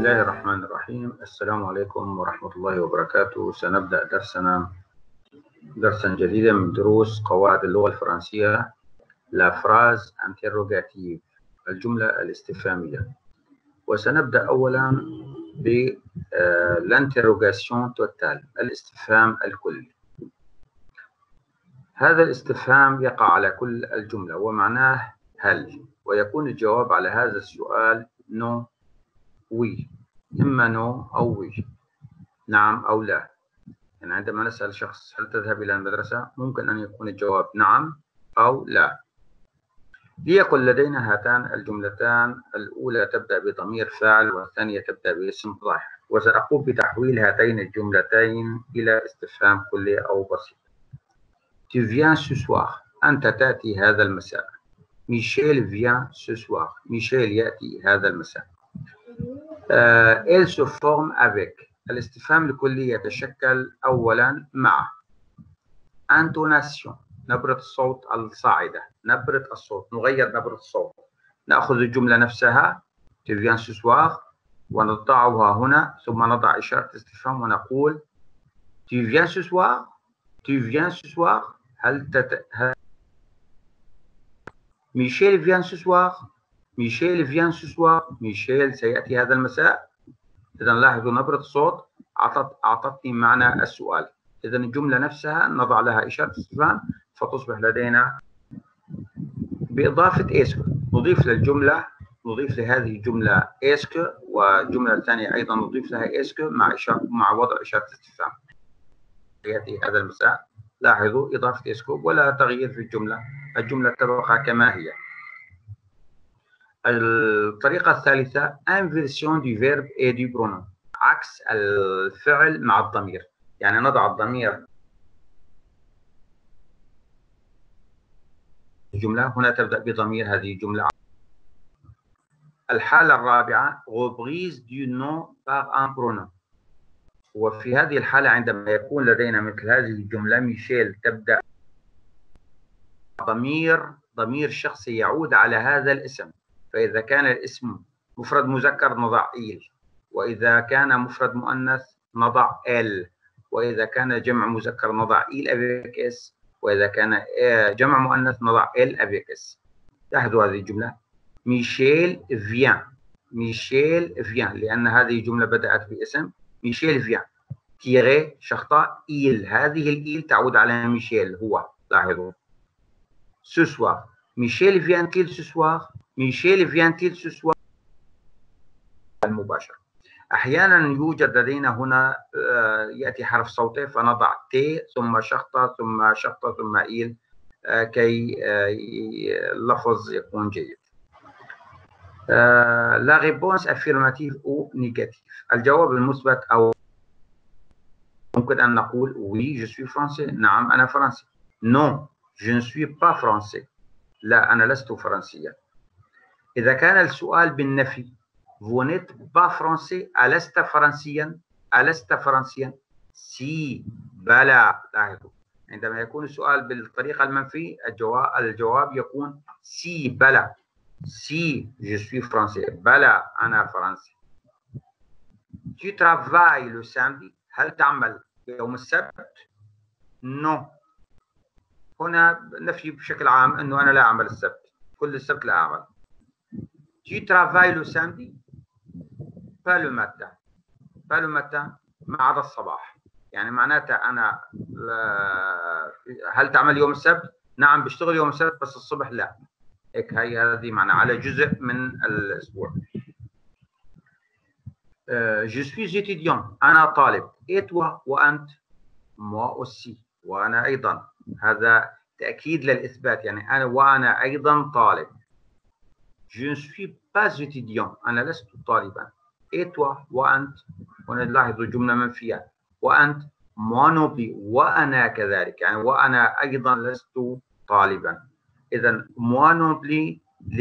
الله الرحمن الرحيم. السلام عليكم ورحمة الله وبركاته. سنبدأ درسا جديدا من دروس قواعد اللغة الفرنسية. La phrase interrogative، الجملة الاستفهامية. وسنبدأ أولا ب l'interrogation totale، الاستفهام الكلي. هذا الاستفهام يقع على كل الجملة ومعناه هل، ويكون الجواب على هذا السؤال no، oui، إما no أو oui، نعم أو لا. يعني عندما نسأل شخص هل تذهب إلى المدرسة، ممكن أن يكون الجواب نعم أو لا. ليكن لدينا هاتان الجملتان، الأولى تبدأ بضمير فاعل والثانية تبدأ باسم ظاهر، وسأقوم بتحويل هاتين الجملتين إلى استفهام كلي أو بسيط. Tu viens ce soir، أنت تأتي هذا المساء. Michel vient ce soir، ميشيل يأتي هذا المساء. Elle se forme avec، الاستفهام الكلي يتشكل أولا مع intonation، نبرة الصوت الصاعدة، نبرة الصوت، نغير نبرة الصوت. نأخذ الجملة نفسها Tu viens ce soir ونضعها هنا، ثم نضع إشارة استفهام ونقول Tu viens ce soir، Tu viens ce soir، Michel vient ce soir، Michel vient ce soir، ميشيل سيأتي هذا المساء. إذا لاحظوا نبرة الصوت أعطتني معنى السؤال. إذا الجملة نفسها نضع لها إشارة استفهام فتصبح لدينا بإضافة إسكو. نضيف للجملة، نضيف لهذه الجملة إسكو، والجملة الثانية أيضا نضيف لها إسكو مع وضع إشارة استفهام. يأتي هذا المساء، لاحظوا إضافة إسكو ولا تغيير في الجملة، الجملة تبقى كما هي. الطريقة الثالثة inversion du verbe et du pronom، عكس الفعل مع الضمير. يعني نضع الضمير الجملة هنا تبدأ بضمير هذه الجملة. الحالة الرابعة reprise du nom par un pronom، وفي هذه الحالة عندما يكون لدينا مثل هذه الجملة ميشيل تبدأ ضمير شخصي يعود على هذا الاسم. فإذا كان الاسم مفرد مذكر نضع إيل، وإذا كان مفرد مؤنث نضع إل، وإذا كان جمع مذكر نضع إيل أفيك إس، وإذا كان جمع مؤنث نضع إل أفيك إس. لاحظوا هذه الجملة ميشيل فيان، ميشيل فيان، لأن هذه الجملة بدأت باسم ميشيل فيان تيري شخطة إيل، هذه الإيل تعود على ميشيل هو. لاحظوا ce soir، Michel vient-il ce soir، Michel vient-il ce soir المباشر. أحيانا يوجد لدينا هنا يأتي حرف صوتي فنضع تي ثم شخطة ثم شخطة ثم إيل كي اللفظ يكون جيد. La réponse affirmative ou négative، الجواب المثبت أو ممكن أن نقول oui je suis français، نعم أنا فرنسي. non je ne suis pas français، لا أنا لست فرنسيا. إذا كان السؤال بالنفي vous n'êtes pas français، ألست فرنسيا، ألست فرنسيا. سي بلى. لاحظوا عندما يكون السؤال بالطريقة المنفي الجواب يكون سي بلى، سي je suis français، بلى أنا فرنسي. tu travailles le samedi، هل تعمل يوم السبت؟ non، هنا نفي بشكل عام أنه أنا لا أعمل السبت، كل السبت لا أعمل. tu travailles le samedi، pas le matin، pas le matin ما عدا الصباح. يعني معناتها أنا هل تعمل يوم السبت؟ نعم بشتغل يوم السبت بس الصبح لا. هيك هذه معنى على جزء من الأسبوع. je suis étudiant، أنا طالب. et toi، وأنت؟ moi aussi، وأنا أيضا. هذا تأكيد للإثبات، يعني أنا وأنا أيضا طالب. je ne suis pas étudiant، أنا لست طالبا. et toi، وأنت؟ هنا نلاحظ جملة منفية. وأنت؟ moi non plus، وأنا كذلك، يعني وأنا أيضا لست طالبا. إذا moi non plus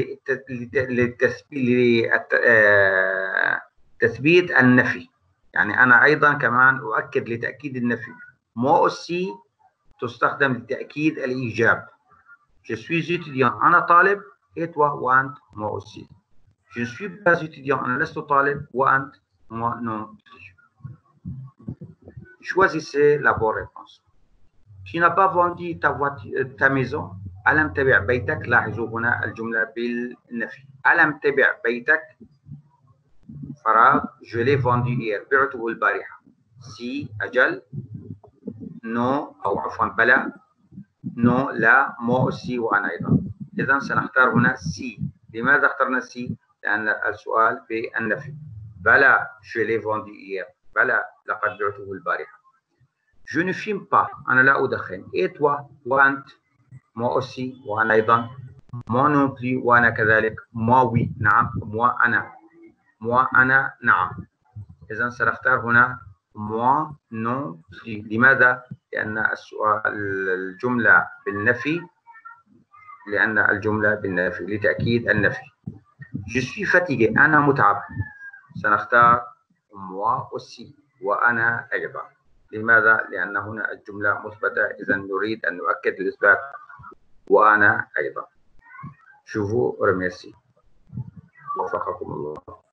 لتثبيت النفي، يعني أنا أيضا كمان أؤكد لتأكيد النفي. moi aussi تستخدم لتأكيد الإيجاب. je suis étudiant، أنا طالب. et toi، وأنت؟ moi aussi. je ne suis pas étudiant، أنا لست طالب. وأنت؟ moi non plus. Choisissez la bonne réponse. Tu n'as pas vendu ta maison. ألم تبع بيتك. لاحظوا هنا الجملة بالنفي. ألم تبع بيتك فراغ. je l'ai vendu hier. بعته البارحة. si أجل. non أو عفوا بلى. non لا. moi aussi وأنا أيضا. إذا سنختار هنا si. لماذا اخترنا si؟ لأن السؤال بالنفي. بلى je l'ai vendu hier. بلى لقد بعته البارحة. je ne fume pas. أنا لا أدخن. et toi وأنت. moi aussi وأنا أيضا. moi non plus وأنا كذلك. moi oui نعم. moi أنا. moi أنا نعم. إذا سنختار هنا moi non plus. لماذا؟ لأن الجملة بالنفي. لأن الجملة بالنفي لتأكيد النفي. je suis fatigué. أنا متعب. سنختار moi aussi وأنا أيضا. لماذا؟ لأن هنا الجملة مثبتة. إذا نريد أن نؤكد الإثبات وأنا أيضا. je vous remercie. وفقكم الله.